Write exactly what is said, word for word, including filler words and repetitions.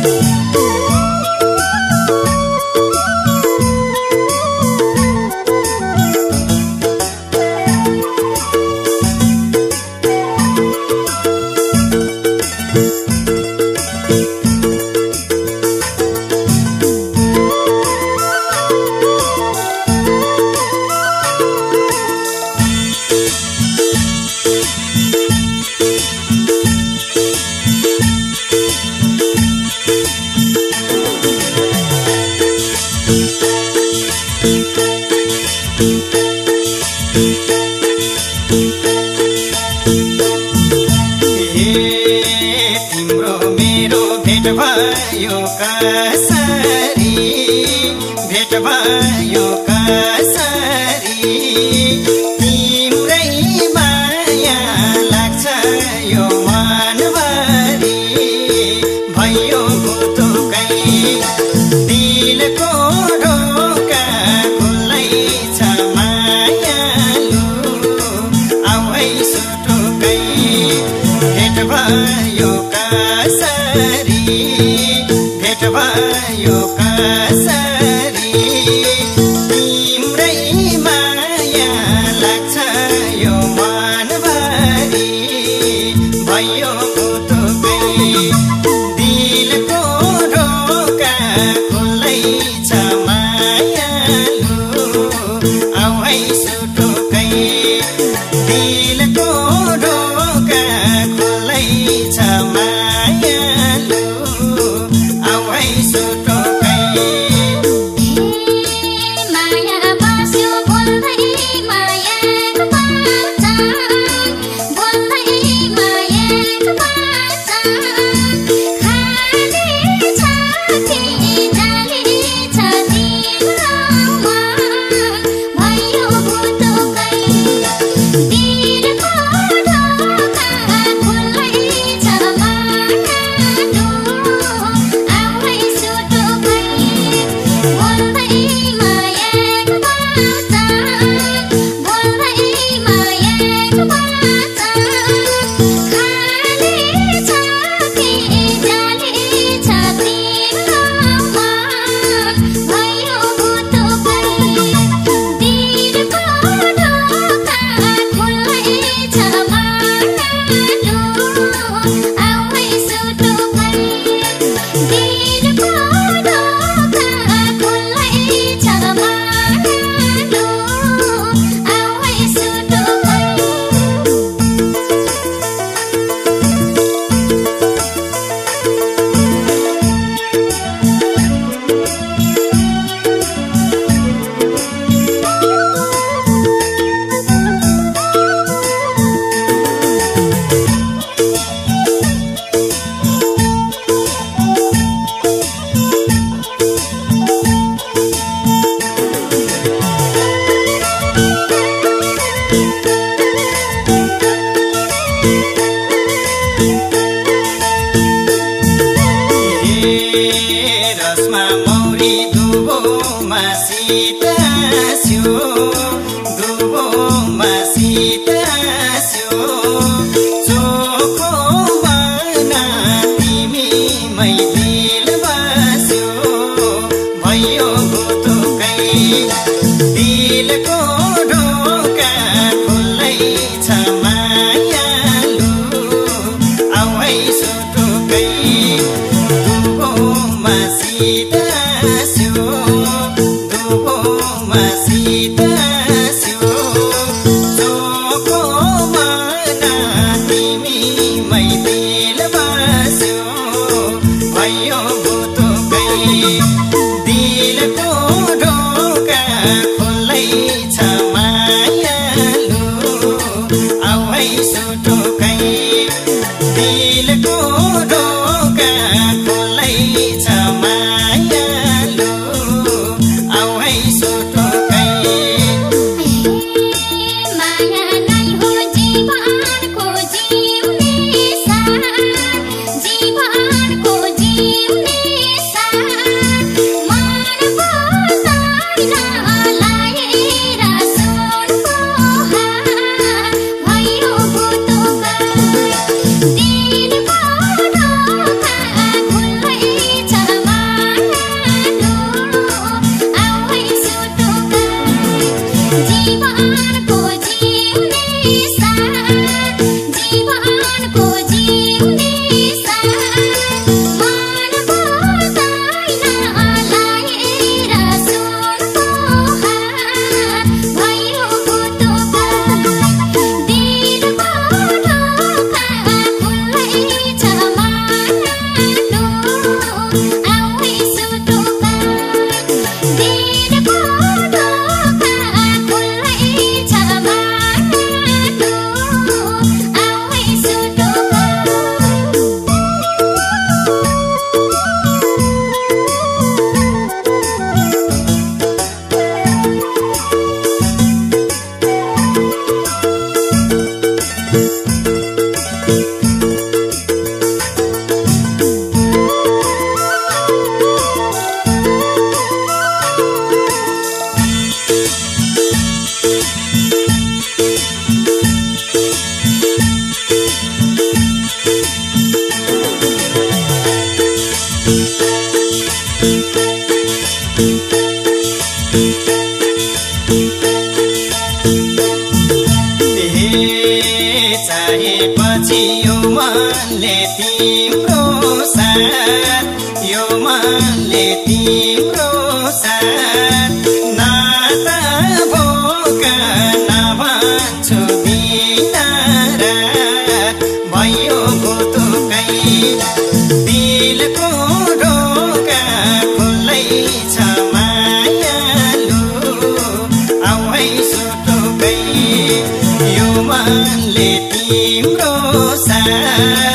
भयो कसरी भेट भयो कसरी तिम्रै माया लाग्छ यो मनभरि भयो गुतुकै दिलको ढोका खुल्लै छ मायालु आउै सुटुकै भेट भयो कसरी भेट भयो कसरी तिम्रै माया लाग्छ यो मनभरि भयो गुतुकै दिलको ढोका खुल्लै छ मायालु आउै सुटुकै दिलको ढोका खुल्लै छ मायालु आउै सुटुकै माया बस्यो बोल्दै मायाको पहचान बोल्दै मायाको पहचान खाली छ कि जाली छ तिम्रो मन भयो गुतुकै दिलको ढोका खुल्लै छ मायालु आउै सुटुकै बोल्दै मायाको पहचान बोल्दै मायाको पहचान खाली छ कि जाली छ तिम्रो मन भयो गुतुकै दिलको ढोका खुल्लै छ मायालु आउै सुटुकै दिलको ढोका खुल्लै छ मायालु आउै सुटुकै रसमा मौरी दुबोमा सितास्यो दुबोमा सितास्यो चोखो मना तिमीमै दिल बस्यो भयो गुतुकै दिलको ढोका खुल्लै छ मायालु आउै सुटुकै दुबोमा सितास्यो दुबोमा सितास्यो चोखो मना तिमी चाहेपछि यो मनले तिम्रो साथ यो मनले तिम्रो साथ नाता भोका नभन्छु दिनरात भयो भुतुकै दिलको ढोका खुल्लै छ मायालु आउँ है सुटुकै यो मनले तिम्रो साथ